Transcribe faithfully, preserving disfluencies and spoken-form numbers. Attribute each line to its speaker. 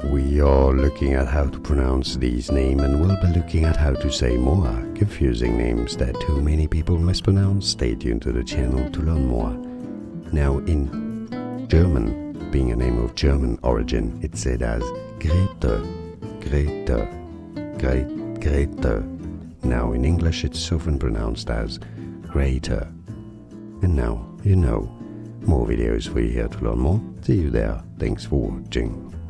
Speaker 1: We are looking at how to pronounce these names, and we'll be looking at how to say more confusing names that too many people mispronounce. Stay tuned to the channel to learn more. Now in German, being a name of German origin, it's said as Grete, Grete, Grete, Grete. Now in English it's often pronounced as greater. And now you know. More videos for you here to learn more. See you there. Thanks for watching.